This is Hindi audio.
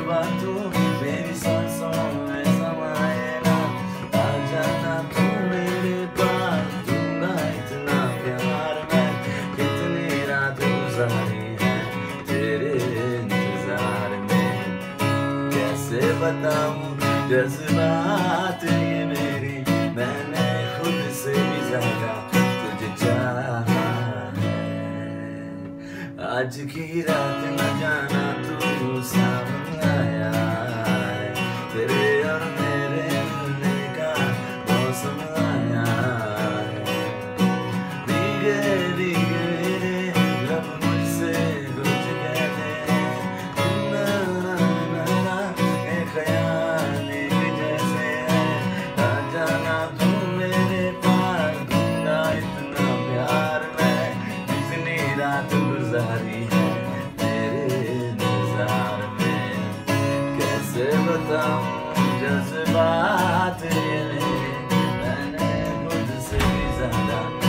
जज्बा तू मेरी सांसों में समाएगा। आ जाना तू मेरे पास, दूंगा इतना प्यार मैं, कितनी रात गुजारी है तेरे इंतजार में। कैसे बताऊं जज्बात ये मेरी, मैंने खुद से भी ज्यादा तुझे चाहा है। आज की रात न जाना तू सामने आया है, तेरे और मेरे मिलने का मौसम आया है। भीगे भीगे मेरे लब मुझसे कुछ कहते, मेरा ये ख्याल एक जैसे है। आ जाना तू मेरे पास, दूंगा इतना प्यार मैं, कितनी रात गुजारी है तेरे इंतजार में। कैसे बताऊं जज्बात ये मेरे, मैंने खुद से भी ज्यादा